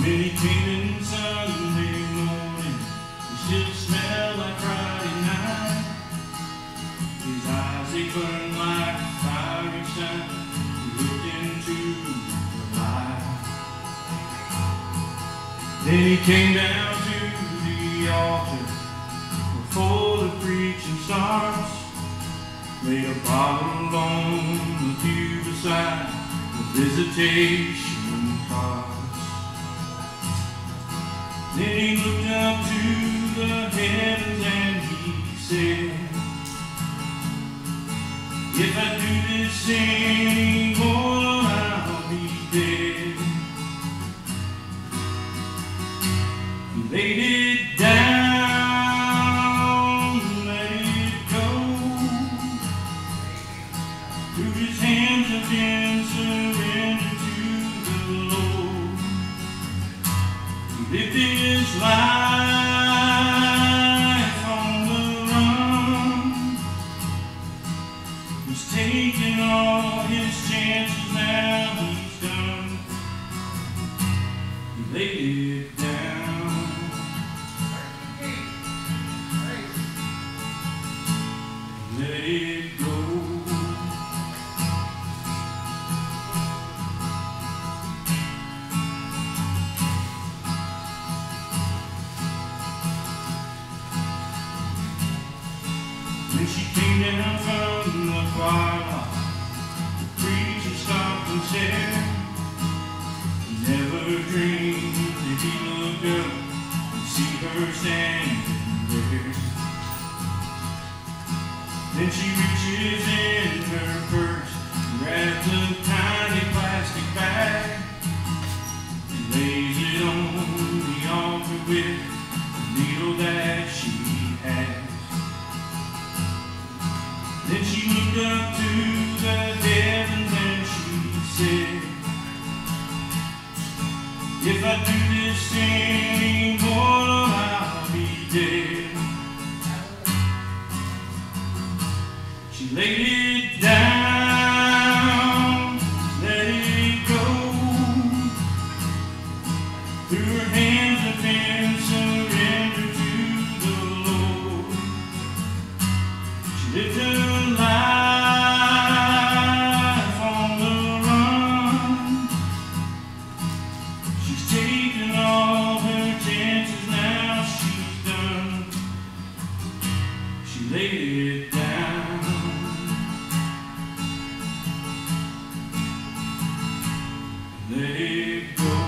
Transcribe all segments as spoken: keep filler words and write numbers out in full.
When he came in Sunday morning, he still smelled like Friday night. His eyes, they burned like fire each time he looked into the light. Then he came down to the altar before the preaching starts, laid a bottle on the pew beside the visitation cards. Then he looked up to the heavens and he said, if I do this anymore, I'll be dead. He laid it down, let it go. Through his hands again, surrendered to the Lord. He lived his life on the run. He's taken all his chances, now he's done. He laid it down. Let it go. When she came down from the choir loft, the preacher stopped and said, he never dreamed that he'd look up and see her standing there. Then she reaches in her purse, grabs a tiny plastic bag, and lays it on the altar with the needle that she has. Then she looked up to the heavens and she said, if I do this anymore, I'll be dead. She laid it down, let it go. Through her hands again, surrendered to the Lord. She lived her life on the run. She's taken all her chances, now she's done. She laid it down. Let it go.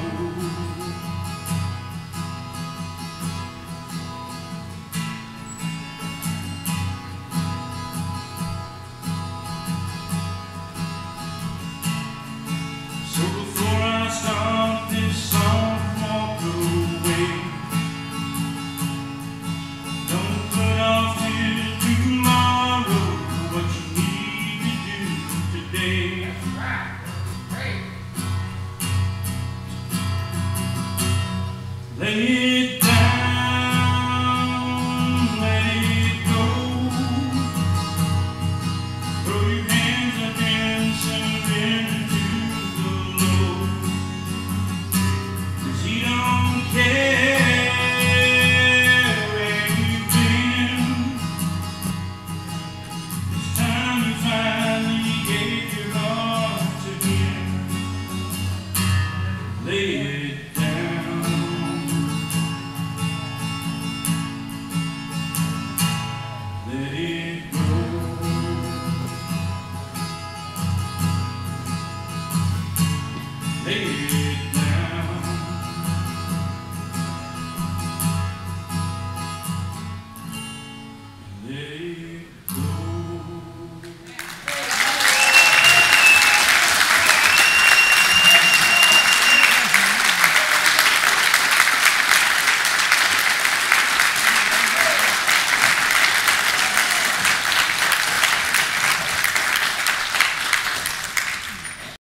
So before I start this song, walk away. Don't put off till tomorrow what you need to do today. Let it down, let it go. Throw your hands up and surrender to the Lord. 'Cause he don't care where you've been. It's time you finally gave your heart to him. Lay it down. Let it go. Let it